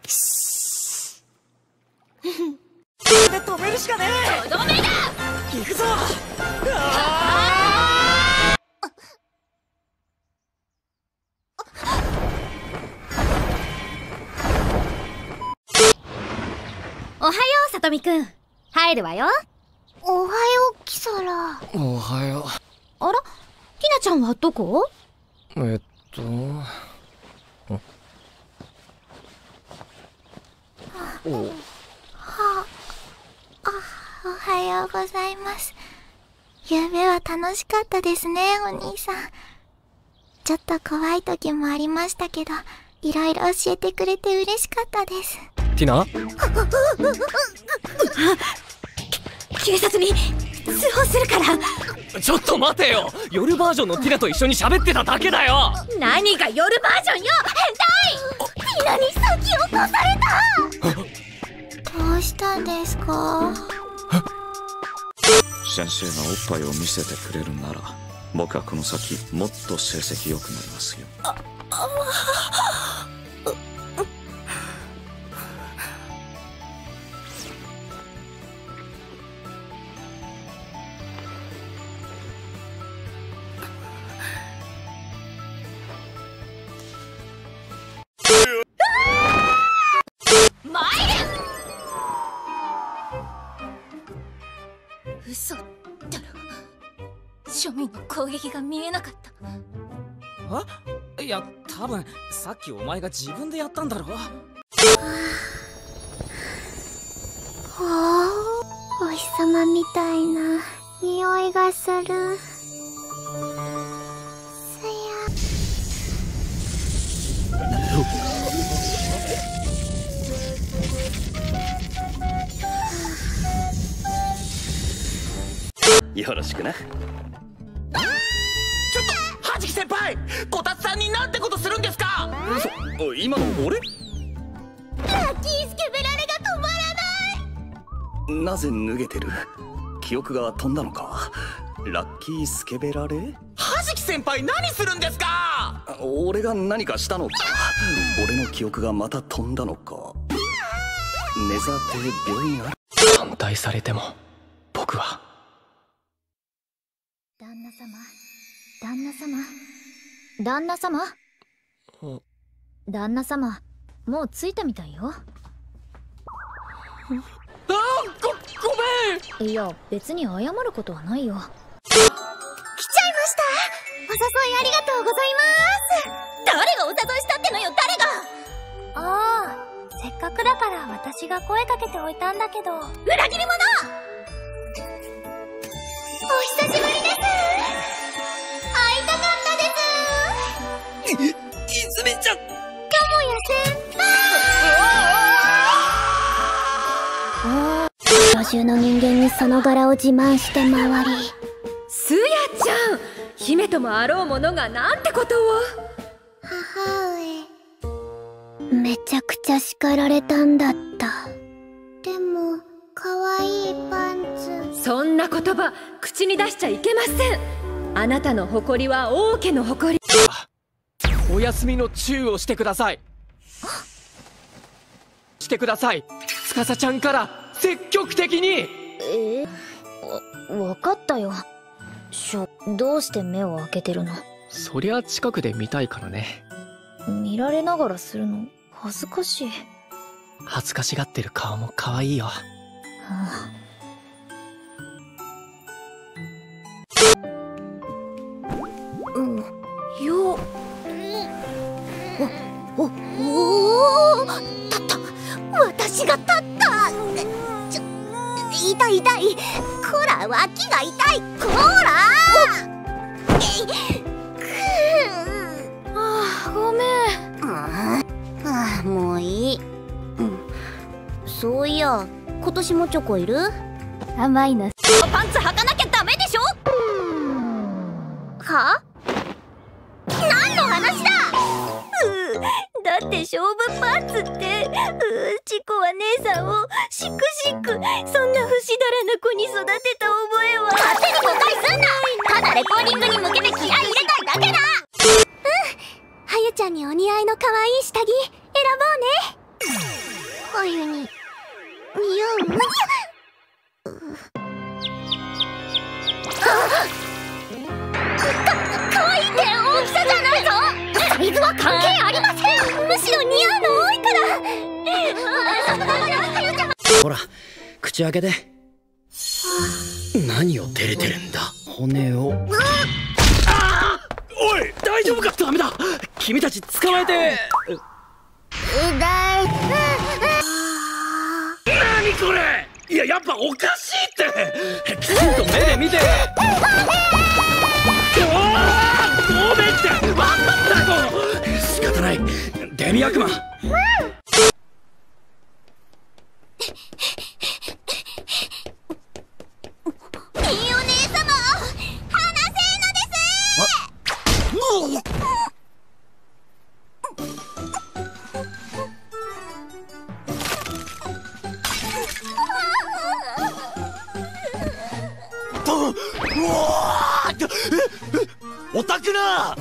で止めるしかねえ。 とどめだ。 行くぞ。 おはよう、さとみくん。入るわよ。 おはよう、キサラ。 おはよう。 あら、ひなちゃんはどこ？ はおはようございます。ゆうべは楽しかったですね、お兄さん。ちょっと怖い時もありましたけど、いろいろ教えてくれて嬉しかったです。 ティナ？ 警察に通報するから。 ちょっと待てよ。夜バージョンのティナと一緒に喋ってただけだよ。 何が夜バージョンよ、変態。 ティナに先を越された。どうしたんですか？ 先生がおっぱいを見せてくれるなら、僕はこの先もっと成績良くなりますよ。 嘘だろ。庶民の攻撃が見えなかった。 いや、多分さっきお前が自分でやったんだろ。 お日様みたいな匂いがする。 よろしくな。 ちょっとはじき先輩、こたつさんになんてことするんですか。 今の俺？ ラッキースケベラレが止まらない。 なぜ脱げてる？記憶が飛んだのか？ラッキースケベラレ？ はじき先輩、何するんですか。 俺が何かしたのか？俺の記憶がまた飛んだのか？ネザーテ病院ある？ 反対されても僕は。 旦那様、旦那様、旦那様、旦那様、もう着いたみたいよ。 ごめん。 いや、別に謝ることはないよ。来ちゃいました。お誘いありがとうございます。 誰がお誘いしたってのよ、誰が。 ああ、せっかくだから私が声かけておいたんだけど。 裏切り者。 お久しぶりです。会いたかったです。 泉ちゃん。 ともや先輩。世中の人間にその柄を自慢して回り。 すやちゃん、姫ともあろうものがなんてことを。 母上、めちゃくちゃ叱られたんだった。でも可愛いパンツ。 そんな言葉口に出しちゃいけません。あなたの誇りは王家の誇り。 お休みのチューをしてください。してください。司ちゃんから積極的に。 わかったよ。どうして目を開けてるの？ そりゃ近くで見たいからね。 見られながらするの恥ずかしい。 恥ずかしがってる顔も可愛いよ。 私が立った。痛い痛い。こら、脇が痛い。こらごめん。もういい。そういや、今年もチョコいる？甘いの。 パンツ履かなきゃダメでしょ。 は？何の話だ？だって勝負パンツって、チコは姉さんをしくしく、そんな不死だらな子に育てた覚えは。勝手に誤解すんな。ただレコーディングに向けて気合い入れたいだけだ。はゆちゃんにお似合いの可愛い下着選ぼうね。 あゆに似合う？かわいいって大きさじゃないぞ。サイズは関係ありません。むしろ似合うの多いから。 ほら口開けて。何を照れてるんだ。骨を。おい大丈夫か。ダメだ、君たち捕まえて。何これ。いややっぱおかしいって。きちんと目で見て。ごめんって分かったよ。仕方ない、デミ悪魔。 オタクな。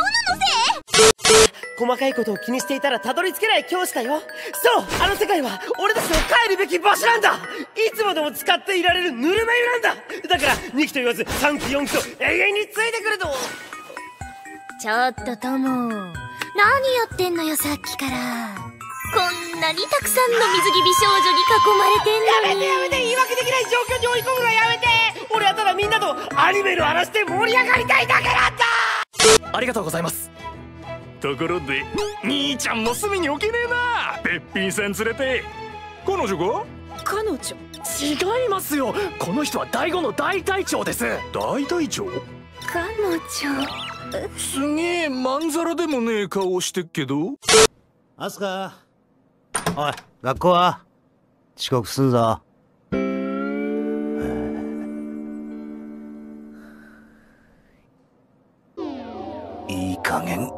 細かいことを気にしていたらたどり着けない教師だよ。そう、あの世界は俺たちの帰るべき場所なんだ。いつまでも使っていられるぬるま湯なんだ。だから2期と言わず3期4期と永遠についてくると。 ちょっとトモ、何やってんのよさっきから。こんなにたくさんの水着美少女に囲まれてんのに。 やめて言い訳できない状況に追い込むのはやめて。俺はただみんなとアニメの話で盛り上がりたいだけなんだ。 ありがとうございます。 ところで兄ちゃんも隅に置けねえな。べっぴんさん連れて。彼女が？ 彼女？ 違いますよ、この人は第5の大隊長です。 大隊長？ 彼女？ すげえまんざらでもねえ顔してっけど。 アスカ、おい学校は遅刻すんぞ。 いい加減